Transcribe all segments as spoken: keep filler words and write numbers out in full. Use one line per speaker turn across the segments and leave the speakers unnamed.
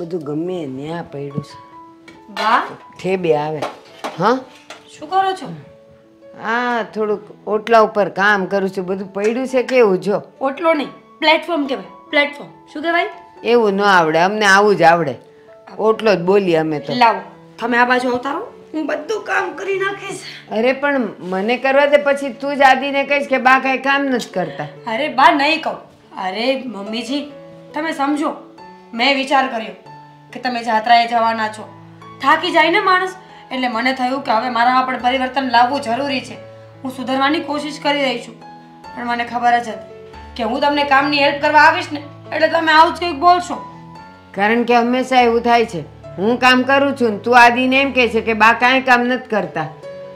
બધું ગમે ન્યા પડ્યું છે.
બા
ઠેબે આવે. હા
શું કરો છો?
હા થોડુંક ઓટલા ઉપર કામ કરું છું. બધું પડ્યું છે કેવું જો.
ઓટલો નહીં, પ્લેટફોર્મ કહેવાય. પ્લેટફોર્મ શું કહેવાય?
એવું ન આવડે અમને, આવું જ આવડે. ઓટલો જ બોલીએ અમે તો.
લાવો તમે આ બાજુ અવતારો, હું બધું કામ કરી નાખીશ.
અરે પણ મને કરવા દે, પછી તું જ આદિને કહીશ કે બા કાંઈ કામ નથી કરતા.
અરે બા નહીં કહું. અરે મમ્મીજી તમે સમજો, મેં વિચાર કર્યો કે તમે જાત્રાએ જવાના છો, થાકી જાય ને માણસ, એટલે મને થયું કે હવે મારામાં પણ પરિવર્તન લાવવું જરૂરી છે. હું સુધારવાની કોશિશ કરી રહી છું, પણ મને ખબર જ હતી કે હું તમને કામની હેલ્પ કરવા આવીશ ને એટલે તમે આવું જ કંઈક બોલશો.
કારણ કે હંમેશા એવું થાય છે, હું કામ કરું છું ને તું આદિને એમ કહે છે કે બા કાંઈ કામ નથી કરતા.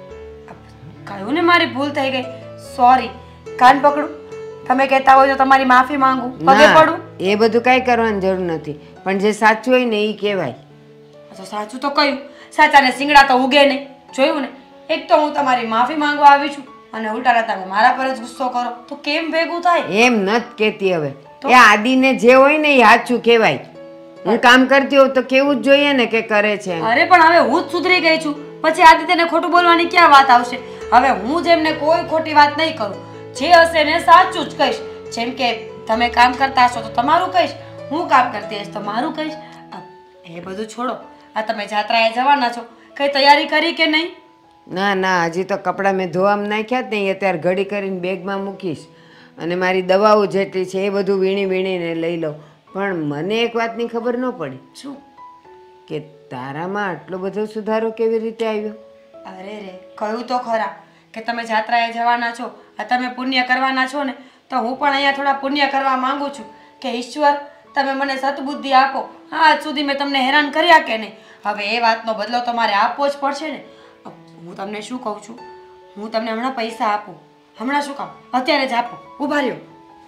કહ્યું ને મારી ભૂલ થઈ ગઈ, સોરી. કાન પકડું, તમે કહેતા હોય તો તમારી માફી માંગુ, પગે પડું.
એ બધું કાંઈ કરવાની જરૂર નથી, પણ જે સાચું હોય ને એ કહેવાય.
તો સાચું તો કહ્યું, સાચાને સિંગડા તો ઉગે નહીં. જોયું ને, એક તો હું તમારી માફી માંગવા આવી છું અને ઉલટાના તમે મારા પર જ ગુસ્સો કરો, તો કેમ ભેગું થાય?
એમ નથી કહેતી હવે. એ આદિને જે હોય ને એ સાચું કહેવાય. હું કામ કરતી હોઉં તો કેવું જ જોઈએ ને કે કરે છે.
અરે પણ હવે હું જ સુધરી ગઈ છું, પછી આદિત્યને ખોટું બોલવાની ક્યાં વાત આવશે? હવે હું જેમને કોઈ ખોટી વાત નહીં કરું, જે હશે ને સાચું જ કહીશ. જેમ કે તમે કામ કરતા હશો તો તમારું કહીશ, હું કામ કરતી હશ તો મારું કહીશ. એ બધું છોડો, આ તમે જાત્રાએ જવાના છો, કઈ તૈયારી કરી કે નહીં?
ના ના, હજી તો કપડાં મેં ધોવામાં નાખ્યા જ નહીં. અત્યારે ઘડી કરીને બેગમાં મૂકીશ અને મારી દવાઓ જેટલી છે એ બધું વીણી વીણીને લઈ લઉં. પણ મને એક વાતની ખબર ન પડી.
શું?
કે તારામાં આટલો બધો સુધારો કેવી રીતે આવ્યો?
અરે રે, કહ્યું તો ખરા કે તમે જાત્રાએ જવાના છો, આ તમે પુણ્ય કરવાના છો ને, તો હું પણ અહીંયા થોડા પુણ્ય કરવા માંગુ છું કે ઈશ્વર તમે મને સદબુદ્ધિ આપો. હા, આજ સુધી મેં તમને હેરાન કર્યા કે નહીં, હવે એ વાતનો બદલો તમારે આપવો જ પડશે ને. હું તમને શું કહું છું, હું તમને હમણાં પૈસા આપું. હમણાં શું કામ, અત્યારે જ આપો. ઉભા રહ્યો.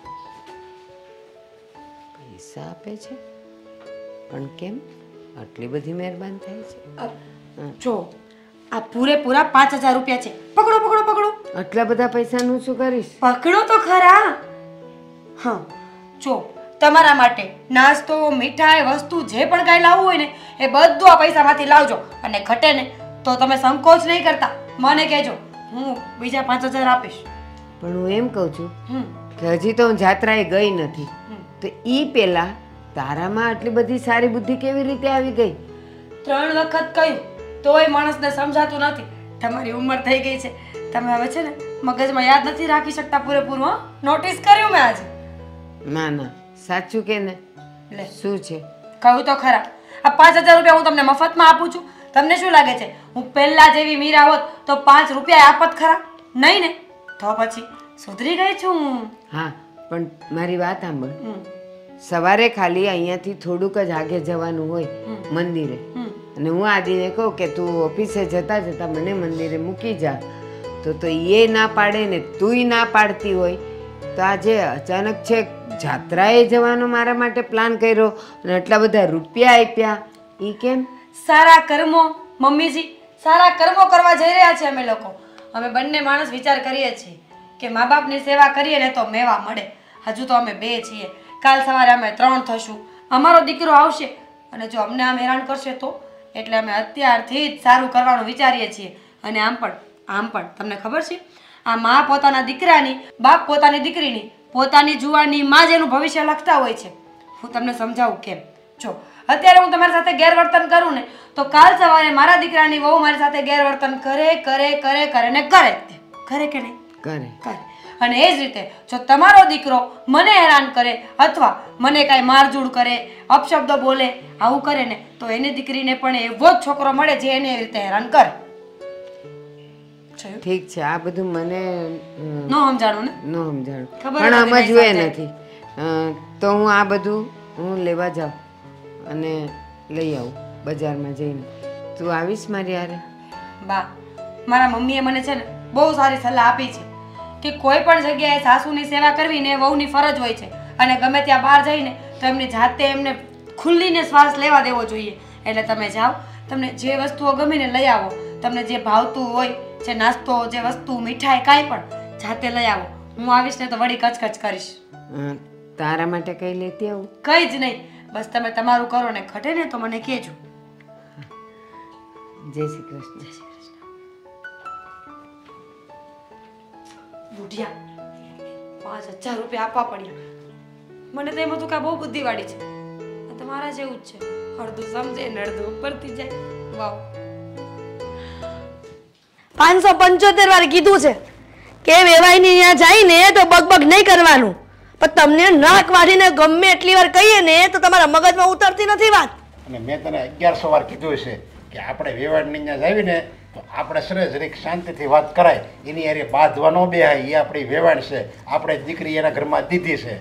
પૈસા આપે છે? પણ કેમ આટલી બધી મહેરબાન થાય છે?
જો આ પૂરેપૂરા પાંચ હજાર રૂપિયા છે. પકડો પકડો પકડો.
આટલા બધા પૈસાનું શું કરીશ?
પકડો તો ખરા. હા જો, તમારા માટે નાસ્તો, મીઠાઈ, વસ્તુ જે પણ કાંઈ લાવવું હોય ને એ બધું આ પૈસામાંથી લાવજો. અને ઘટે ને તો તમે સંકોચ નહીં કરતા, મને કહેજો, હું બીજા પાંચ હજાર આપીશ.
પણ હું એમ કહું છું
હમ
કે હજી તો હું જાત્રાએ ગઈ નથી, તો ઈ પેલા તારામાં આટલી બધી સારી બુદ્ધિ કેવી રીતે આવી ગઈ?
ત્રણ વખત કહ્યું તોય માણસને સમજાતું નથી. તમારી ઉંમર થઈ ગઈ છે, તમે હવે છે ને મગજમાં યાદ નથી રાખી શકતા પૂરેપૂરું. હા, નોટિસ કર્યું મેં આજે.
ના ના, સાચું કે ને?
લે,
શું છે?
કહું તો ખરા, આ પાંચ હજાર રૂપિયા હું તમને મફતમાં આપું છું. તમને શું લાગે છે હું પહેલા જેવી મીરા હોત તો પાંચ રૂપિયા આપત ખરા? નહીં ને, તો પછી સુધરી ગઈ છું.
હા, પણ મારી વાત સાંભળ.
હમ
સવારે ખાલી અહીંયાથી થોડુંક જ આગે જવાનું હોય મંદિરે,
હમ
અને હું આદિને કહું કે તું ઓફિસે જતા જતા મને મંદિરે મૂકી જા, તો તો એ ના પાડે ને તુંય ના પાડતી હોય, તો આજે અચાનક છે જાત્રાએ જવાનો મારા માટે પ્લાન કર્યો અને આટલા બધા રૂપિયા આપ્યા, એ કેમ?
સારા કર્મો મમ્મીજી, સારા કર્મો કરવા જઈ રહ્યા છે અમે લોકો. અમે બંને માણસ વિચાર કરીએ છીએ કે મા બાપની સેવા કરીએ ને તો મેવા મળે. હજુ તો અમે બે છીએ, કાલ સવારે અમે ત્રણ થશું. અમારો દીકરો આવશે અને જો અમને આમ હેરાન કરશે તો, એટલે અમે અત્યારથી જ સારું કરવાનું વિચારીએ છીએ. અને આમ પણ આમ પણ તમને ખબર છે, આ મા પોતાના દીકરાની, બાપ પોતાની દીકરીની, પોતાની જુવાની માં જેનું ભવિષ્ય લખતા હોય છે. હું તમને સમજાવું કેમ. જો અત્યારે હું તમારી સાથે ગેરવર્તન કરું ને તો કાલ સવારે મારા દીકરાની વહુ મારી સાથે ગેરવર્તન કરે કરે કરે કરે ને કરે કરે કે નહીં?
કરે
કરે. અને એ જ રીતે જો તમારો દીકરો મને હેરાન કરે અથવા મને કાંઈ મારઝૂડ કરે, અપશબ્દો બોલે, આવું કરે ને તો એની દીકરીને પણ એવો જ છોકરો મળે જે એને એ રીતે હેરાન કરે.
ઠીક છે, આ બધું મને
ન સમજાણું ને?
ન સમજાણું,
ખબર
પણ
નથી
સમજવું
સમજાય.
નથી. અ, તો હું આ બધું હું લેવા જાઉં અને લઈ આવું બજારમાં જઈને. તું આવીશ મારી હારે?
બા, મારા મમ્મીએ મને છે ને બહુ સારી સલાહ આપી છે કે કોઈ પણ જગ્યાએ સાસુની સેવા કરવી ને વહુની ફરજ હોય છે, અને ગમે ત્યાં બહાર જઈને તો એમની જાતે એમને ખુલ્લીને શ્વાસ લેવા દેવો જોઈએ. એટલે તમે જાઓ, તમને જે વસ્તુઓ ગમે ને લઈ આવો, તમને જે ભાવતું હોય, જે નાસ્તો, જે વસ્તુ, મીઠાઈ, કાંઈ પણ જાતે લઈ આવો. હું આવીશ ને તો વળી કચકચ કરીશ.
અ, તારા માટે કઈ લેતી આવું?
કઈ જ નહીં, બસ તમે તમારું કરો ને ઘટે ને તો મને કહેજો.
જય શ્રી કૃષ્ણ.
જય શ્રી કૃષ્ણ. બુઢિયા પાંચ હજાર રૂપિયા આપવા પડ્યા. મને તો એમ હતું કે આ બહુ બુદ્ધિવાળી છે. આ તમારા જેવું જ છે, અડધું સમજે ને અડધું ઉપરથી જાય. વાવ. પાંચસો પંચોતેર વાર કીધું છે કે વેવાઈની ત્યાં જઈને તો બગબગ નહીં કરવાનું, પણ તમને નાક વાળીને ગમે એટલી વાર કહીએ ને તો તમારા મગજમાં ઉતરતી નથી વાત.
અને મેં તને અગિયારસો વાર કીધું છે કે આપણે વેવાડની ત્યાં જાવીને તો આપણે સરસ જરીક શાંતિથી વાત કરાય, એની હારે બાંધવા ન બેહાય. એ આપણી વેવાણ છે, આપણે દીકરી એના ઘરમાં દીધી છે.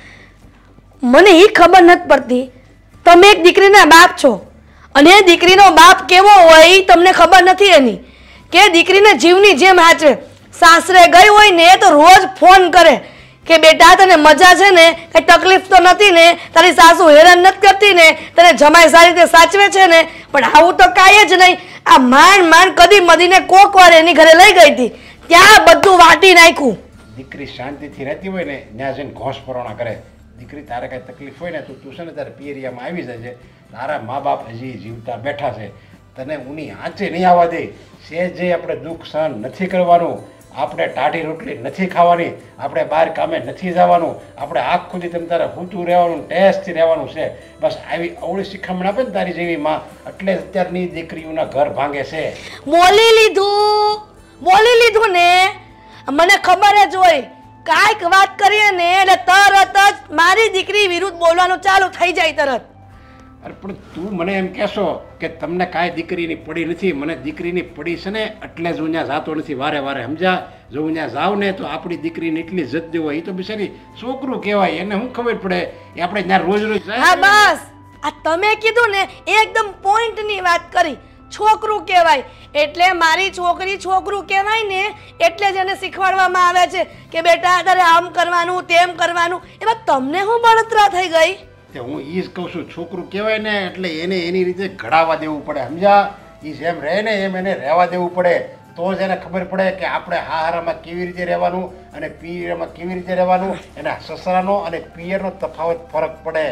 મને એ ખબર નથી પડતી, તમે એક દીકરીના બાપ છો અને દીકરીનો બાપ કેવો હોય એ તમને ખબર નથી એની, કે દીકરીને જીવની જેમ હાચવે. સાસરે ગઈ હોય ને તો રોજ ફોન કરે કે બેટા તને મજા છે ને, કઈ તકલીફ તો નથી ને, તારી સાસુ હેરાન નથી કરતી ને, તને જમાઈ સારી રીતે સાચવે છે ને. પણ આવું તો કાંઈ જ નહીં. આ માંડ માંડ કદી મદીને કોક વાર એની ઘરે લઈ ગઈ હતી, ત્યાં બધું વાટી નાખ્યું.
દીકરી શાંતિથી રહેતી હોય ને ત્યાં જઈને ઘોંસ પરોણા કરે. દીકરી તારે કાંઈ તકલીફ હોય ને તો તું છે ને તારે પિયરિયામાં આવી જજે. તારા મા બાપ હજી જીવતા બેઠા છે, તને ઊની આંચે નહીં આવવા દે. સહેજે આપણે દુઃખ સહન નથી કરવાનું, આપણે ટાઢી રોટલી નથી ખાવાની, આપણે બહાર કામે નથી જવાનું, આપણે આખ સુધી તમે તારે હૂતું રહેવાનું, ટેસ્ટથી રહેવાનું છે. બસ આવી અવળી શિખામણ આપે ને તારી જેવી માં, એટલે અત્યારની દીકરીઓના ઘર ભાંગે છે.
બોલી લીધું બોલી લીધું ને, મને ખબર જ હોય કાંઈક વાત કરીએ ને એટલે તરત જ મારી દીકરી વિરુદ્ધ બોલવાનું ચાલુ થઈ જાય તરત.
અરે પણ તું મને એમ કહેશો કે તમને કાંઈ દીકરીની પડી નથી. મને દીકરીની પડી છે ને એટલે જ હું ત્યાં જાતો નથી વારે વારે, સમજા? જો હું ત્યાં જાઉં ને તો આપણી દીકરીને એટલી જત હોય. એ તો બિચારી છોકરું કહેવાય, એને શું ખબર પડે? એ આપણે ત્યાં રોજ રોજ
હા બસ, આ તમે કીધું ને એકદમ પોઈન્ટની વાત કરી. છોકરું કહેવાય એટલે મારી છોકરી છોકરું કહેવાય ને એટલે જ એને શીખવાડવામાં આવે છે કે બેટા તારે આમ કરવાનું તેમ કરવાનું. એમાં તમને શું બળતરા થઈ ગઈ?
હું એ જ કહું છું, છોકરું કહેવાય ને એટલે એને એની રીતે ઘડાવા દેવું પડે, સમજા? એ જેમ રહે ને એમ એને રહેવા દેવું પડે, તો જ એને ખબર પડે કે આપણે હાહારામાં કેવી રીતે રહેવાનું અને પિયરમાં કેવી રીતે રહેવાનું. એના સસરાનો અને પિયરનો તફાવત ફરક પડે.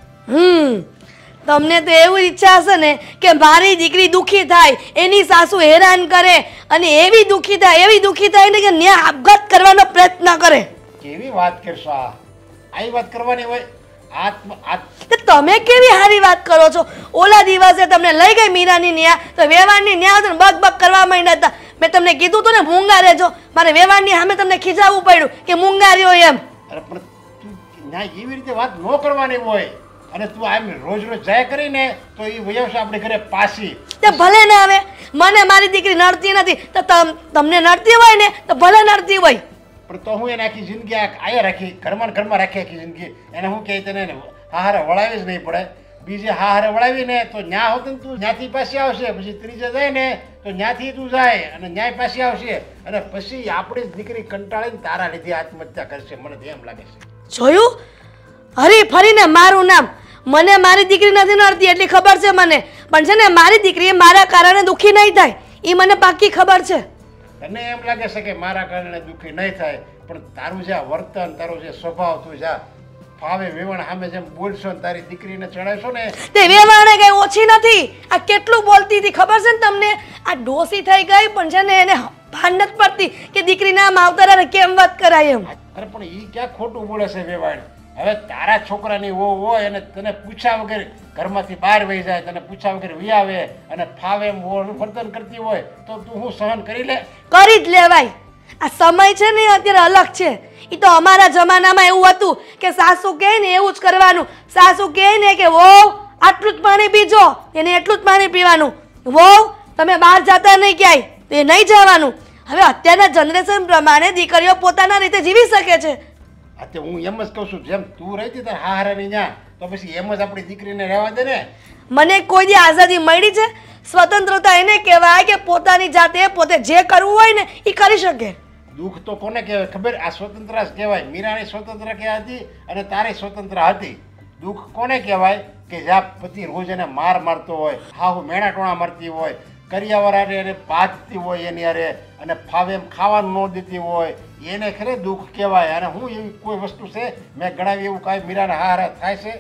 હમ તમને તો એવું ઈચ્છા હશે ને કે મારી દીકરી દુખી થાય, એની સાસુ હેરાન કરે અને એવી દુખી થાય એવી દુખી થાય ને કે ન્યા આપઘાત કરવાનો પ્રયત્ન કરે.
કેવી વાત કરશો? આ આવી વાત કરવાની હોય? આત્મ
તમે કેવી સારી વાત કરો છો? ઓલા દિવસે તમને લઈ ગઈ મીરાની ન્યા તો વેવાણની ન્યા તો બગ બગ કરવા માંડ્યા હતા. મેં તમને કીધું તું ને મૂંગા રહેજો, મારે વેવાણની સામે તમને ખીજાવવું પડ્યું કે મૂંગા રહ્યો એમ.
અરે પણ તું ના એવી રીતે વાત ન કરવાની હોય, અને તું આમ રોજ રોજ જાય કરીને તો એ વયવશે આપણે ઘરે પાછી.
તે ભલે ને આવે, મને મારી દીકરી નડતી નથી તો તમને નડતી હોય ને તો ભલે નડતી હોય.
પણ તો હું એને આખી જિંદગી આયા રાખી, ઘરમાં ઘરમાં રાખી આખી જિંદગી. એને હું કહે તને હાહારે વળાવી જ નહીં પડે. બીજે હાહારે વળાવીને તો ન્યા હોત ને તું ન્યાથી પાછી આવશે, પછી ત્રીજે જાય ને તો ન્યાથી તું જાય અને ન્યાય પાછી આવશે, અને પછી આપણી જ દીકરી કંટાળીને તારા લીધે આત્મહત્યા કરશે. મને તો એમ લાગે છે.
જોયું? હરી ફરીને મારું નામ. મને મારી દીકરી નથી નડતી એટલી ખબર છે મને, પણ છે ને મારી દીકરી મારા કારણે દુઃખી નહીં થાય એ મને પાક્કી ખબર છે.
તને એમ લાગે છે કે મારા કારણે દુઃખી નહીં થાય, પણ તારું જે વર્તન, તારું જે સ્વભાવ, તું જા ફાવે વેવણ સામે જેમ બોલશો ને તારી દીકરીને ચડાવશો ને
તે વેવાણે કઈ ઓછી નથી. આ કેટલું બોલતી હતી ખબર છે ને તમને? આ ડોસી થઈ ગઈ પણ છે ને એને ભાન નથી પડતી કે દીકરીના માવતરાને કેમ વાત કરાય એમ.
અરે પણ એ ક્યાં ખોટું બોલે છે વેવાણ? હવે તારા છોકરાની વો હોય અને તને પૂછ્યા વગર ઘરમાંથી બહાર વહી જાય, તને પૂછ્યા વગર વી આવે અને ફાવે એમ વર્તન કરતી હોય તો તું હું સહન કરી લે?
કરી જ લેવાય. આ સમય છે ને અત્યારે અલગ છે. એ તો અમારા જમાનામાં એવું હતું કે સાસુ કહે ને એવું જ કરવાનું. સાસુ કહે ને કે વહુ આટલું જ પાણી પીજો, એને એટલું જ પાણી પીવાનું. વહુ તમે બહાર જતા નહીં ક્યાંય તો એ નહીં જવાનું. હવે અત્યારના જનરેશન પ્રમાણે દીકરીઓ પોતાના રીતે જીવી શકે છે.
અત્યારે હું એમ જ કહું છું, જેમ તું રહી હતી તારે હાહારાની ન્યા, તો પછી એમ જ આપણી દીકરીને રહેવા દે ને.
મને કોઈ દી આઝાદી મળી છે? સ્વતંત્રતા એને કહેવાય કે પોતાની જાતે પોતે જે કરવું હોય ને એ કરી શકે.
દુઃખ તો કોને કહેવાય ખબર? આ સ્વતંત્ર જ કહેવાય. મીરાની સ્વતંત્ર ક્યાં હતી અને તારી સ્વતંત્ર હતી. દુઃખ કોને કહેવાય? કે જ્યાં પતિ રોજ એને માર મારતો હોય, હા હું મેણા ટોણા મારતી હોય, કરિયાવર એને બાંધતી હોય એની હારે, અને ફાવે એમ ખાવાનું ન દેતી હોય, એને ખરે દુઃખ કહેવાય. અને હું એવી કોઈ વસ્તુ છે મેં ગણાવી એવું કાંઈ મીરાને હારા થાય છે?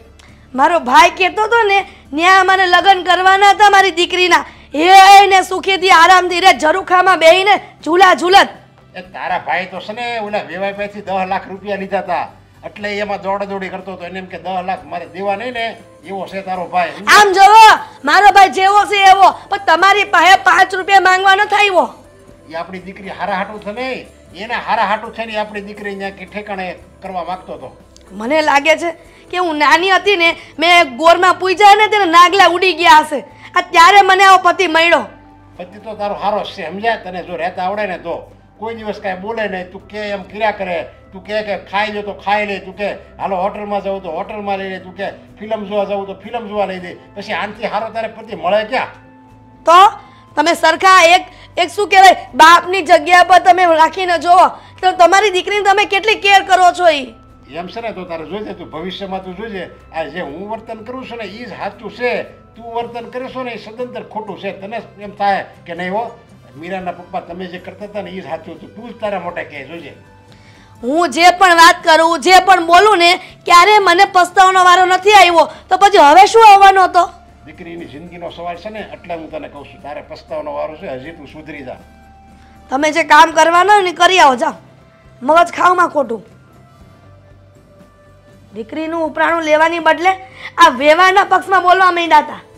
મારો ભાઈ કહેતો હતો ને ત્યાં અમારે લગ્ન કરવાના હતા મારી દીકરીના એ એને સુખેથી આરામથી રે ઝરૂખામાં બેહીને ઝૂલા ઝૂલત.
એ તારા ભાઈ તો છે ને ઓલા વેવાઈ પાસેથી દસ લાખ રૂપિયા લીધા હતા એટલે એમાં દોડા દોડી કરતો હતો એને એમ કે દસ લાખ મારે દેવા નહીં ને એવો છે તારો ભાઈ.
આમ જોવો મારો ભાઈ જેવો છે એવો પણ તમારી પાસે પાંચ રૂપિયા માંગવા ન થાય.
એ આપણી દીકરી હારા હાટું છે ને એના હારા હાટું છે ને આપણી દીકરી ત્યાં કે ઠેકાણે કરવા માંગતો હતો.
મને લાગે છે કે હું નાની હતી ને મેં ગોરમાં પૂજા ને તેને નાગલા ઉડી ગયા હશે આ ત્યારે મને આવો પતિ મળ્યો.
પતિ તો તારો હારો છે સમજ્યા તને જો રહેતા આવડે ને તો કોઈ દિવસ કાંઈ બોલે નહીં તું કે એમ કર્યા કરે તું કે કે ખાઈ લો તો ખાઈ લે તું કે હાલો હોટલમાં જવું તો હોટલમાં લઈ લે તું કે ફિલ્મ જોવા જવું તો ફિલ્મ જોવા લઈ દે પછી આનથી હારો તારે પતિ મળે ક્યાં?
તો તમે સરખા એક એક શું કહેવાય બાપની જગ્યા પર તમે રાખીને જોવો તો તમારી દીકરીને તમે કેટલી કેર કરો છો. એ
એમ છે ને તો તારે જોઈજે તું ભવિષ્યમાં તું જોઈજે આ જે હું વર્તન કરું છું ને એ જ સાચું છે તું વર્તન કરે છો ને એ સદંતર ખોટું છે. તને એમ થાય કે નહીં હો મીરાના પપ્પા તમે જે કરતા હતા ને એ જ સાચું હતું તું જ તારા મોટા કહે જોઈજે.
હું જે પણ વાત કરું જે પણ બોલું ને ક્યારે મને પસ્તાવાનો વારો નથી આવ્યો તો પછી હવે શું આવવાનો હતો?
દીકરીની જિંદગીનો સવાલ છે ને એટલે હું તને કહું છું તારે પસ્તાવાનો વારો છે હજી તું સુધરી જા.
તમે જે કામ કરવાના ને કરી આવો જાઓ મગજ ખાવમાં ખોટું. દીકરીનું ઉપરાણું લેવાની બદલે આ વેવાના પક્ષમાં બોલવા માંડ્યા હતા.